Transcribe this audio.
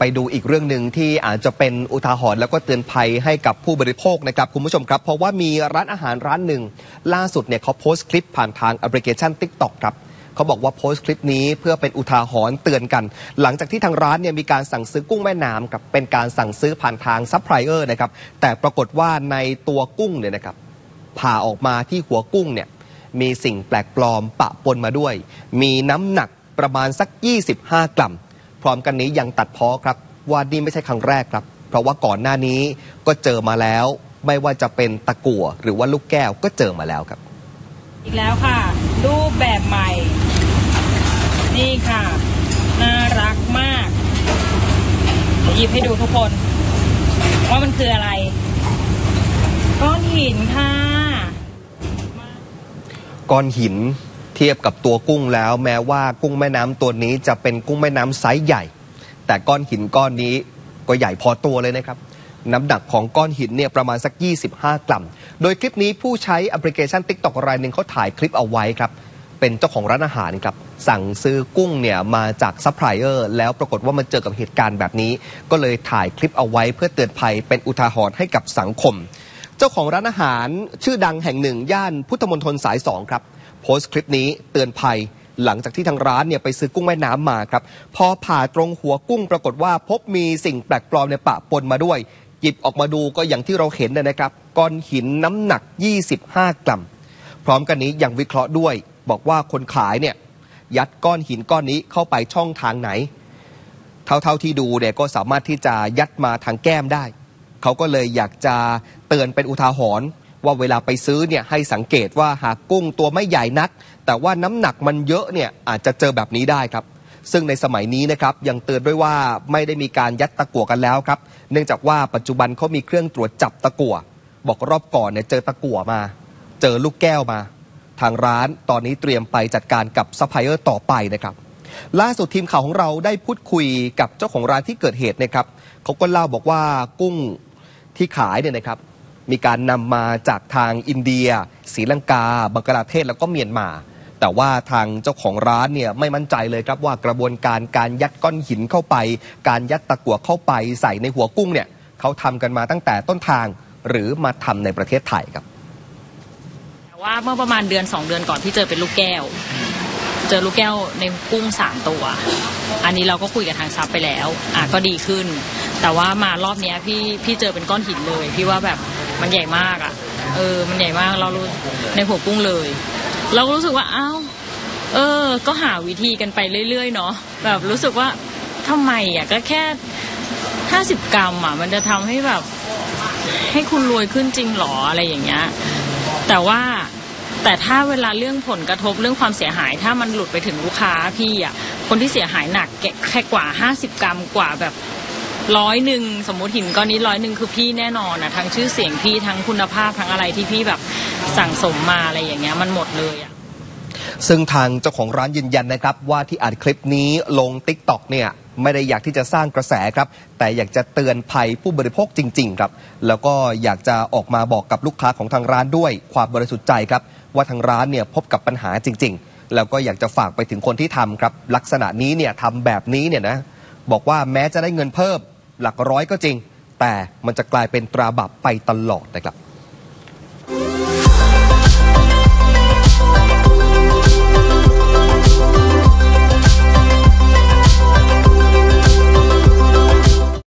ไปดูอีกเรื่องหนึ่งที่อาจจะเป็นอุทาหรณ์แล้วก็เตือนภัยให้กับผู้บริโภคนะครับคุณผู้ชมครับเพราะว่ามีร้านอาหารร้านหนึ่งล่าสุดเนี่ยเขาโพสต์คลิปผ่านทางแอปพลิเคชัน TikTok ครับเขาบอกว่าโพสต์คลิปนี้เพื่อเป็นอุทาหรณ์เตือนกันหลังจากที่ทางร้านเนี่ยมีการสั่งซื้อกุ้งแม่น้ำครับเป็นการสั่งซื้อผ่านทางซัพพลายเออร์นะครับแต่ปรากฏว่าในตัวกุ้งเนี่ยนะครับผ่าออกมาที่หัวกุ้งเนี่ยมีสิ่งแปลกปลอมปะปนมาด้วยมีน้ำหนักประมาณสัก25 กรัมพร้อมกันนี้ยังตัดพ้อครับว่านี่ไม่ใช่ครั้งแรกครับเพราะว่าก่อนหน้านี้ก็เจอมาแล้วไม่ว่าจะเป็นตะกั่วหรือว่าลูกแก้วก็เจอมาแล้วครับอีกแล้วค่ะรูปแบบใหม่นี่ค่ะน่ารักมากหยิบให้ดูทุกคนว่ามันคืออะไรก้อนหินค่ะก้อนหินเทียบกับตัวกุ้งแล้วแม้ว่ากุ้งแม่น้ำตัวนี้จะเป็นกุ้งแม่น้ำไซส์ใหญ่แต่ก้อนหินก้อนนี้ก็ใหญ่พอตัวเลยนะครับน้ำหนักของก้อนหินเนี่ยประมาณสัก25 กรัมโดยคลิปนี้ผู้ใช้แอปพลิเคชัน TikTok รายหนึ่งเขาถ่ายคลิปเอาไว้ครับเป็นเจ้าของร้านอาหารครับสั่งซื้อกุ้งเนี่ยมาจากซัพพลายเออร์แล้วปรากฏว่ามันเจอกับเหตุการณ์แบบนี้ก็เลยถ่ายคลิปเอาไว้เพื่อเตือนภัยเป็นอุทาหรณ์ให้กับสังคมเจ้าของร้านอาหารชื่อดังแห่งหนึ่งย่านพุทธมณฑลสาย 2ครับโพสต์คลิปนี้เตือนภัยหลังจากที่ทางร้านเนี่ยไปซื้อกุ้งแม่น้ำมาครับพอผ่าตรงหัวกุ้งปรากฏว่าพบมีสิ่งแปลกปลอมในปะปนมาด้วยหยิบออกมาดูก็อย่างที่เราเห็นนะครับก้อนหินน้ำหนัก25 กรัมพร้อมกันนี้ยังวิเคราะห์ด้วยบอกว่าคนขายเนี่ยยัดก้อนหินก้อนนี้เข้าไปช่องทางไหนเท่าที่ดูเนี่ยก็สามารถที่จะยัดมาทางแก้มได้เขาก็เลยอยากจะเตือนเป็นอุทาหรณ์ว่าเวลาไปซื้อเนี่ยให้สังเกตว่าหากกุ้งตัวไม่ใหญ่นักแต่ว่าน้ำหนักมันเยอะเนี่ยอาจจะเจอแบบนี้ได้ครับซึ่งในสมัยนี้นะครับยังเตือนด้วยว่าไม่ได้มีการยัดตะกั่วกันแล้วครับเนื่องจากว่าปัจจุบันเขามีเครื่องตรวจจับตะกั่วบอกรอบก่อนเนี่ยเจอตะกั่วมาเจอลูกแก้วมาทางร้านตอนนี้เตรียมไปจัดการกับซัพพลายเออร์ต่อไปนะครับล่าสุดทีมข่าวของเราได้พูดคุยกับเจ้าของร้านที่เกิดเหตุนะครับเขาก็เล่าบอกว่ากุ้งที่ขายเนี่ยนะครับมีการนำมาจากทางอินเดียศรีลังกาบังกลาเทศแล้วก็เมียนมาแต่ว่าทางเจ้าของร้านเนี่ยไม่มั่นใจเลยครับว่ากระบวนการยัดก้อนหินเข้าไปการยัดตะกั่วเข้าไปใส่ในหัวกุ้งเนี่ยเขาทำกันมาตั้งแต่ต้นทางหรือมาทำในประเทศไทยครับว่าเมื่อประมาณเดือน2 เดือนก่อนที่เจอเป็นลูกแก้วเจอลูกแก้วในกุ้ง3 ตัวอันนี้เราก็คุยกับทางซับไปแล้วก็ดีขึ้นแต่ว่ามารอบนี้พี่เจอเป็นก้อนหินเลยพี่ว่าแบบมันใหญ่มากมันใหญ่มากเรารู้ในหัวกุ้งเลยเราก็รู้สึกว่าก็หาวิธีกันไปเรื่อยๆเนาะแบบรู้สึกว่าทำไมก็แค่50 กรัมมันจะทำให้แบบให้คุณรวยขึ้นจริงหรออะไรอย่างเงี้ยแต่ถ้าเวลาเรื่องผลกระทบเรื่องความเสียหายถ้ามันหลุดไปถึงลูกค้าพี่คนที่เสียหายหนักแค่กว่า50 กรัมกว่าแบบ100สมมติหินก้อนนี้100คือพี่แน่นอนทั้งชื่อเสียงพี่ทั้งคุณภาพทั้งอะไรที่พี่แบบสั่งสมมาอะไรอย่างเงี้ยมันหมดเลยซึ่งทางเจ้าของร้านยืนยันนะครับว่าที่อัดคลิปนี้ลง TikTok เนี่ยไม่ได้อยากที่จะสร้างกระแสครับแต่อยากจะเตือนภัยผู้บริโภคจริงๆครับแล้วก็อยากจะออกมาบอกกับลูกค้าของทางร้านด้วยความบริสุทธิ์ใจครับว่าทางร้านเนี่ยพบกับปัญหาจริงๆแล้วก็อยากจะฝากไปถึงคนที่ทำครับลักษณะนี้เนี่ยทำแบบนี้เนี่ยนะบอกว่าแม้จะได้เงินเพิ่มหลักร้อยก็จริงแต่มันจะกลายเป็นตราบาปไปตลอดนะครับ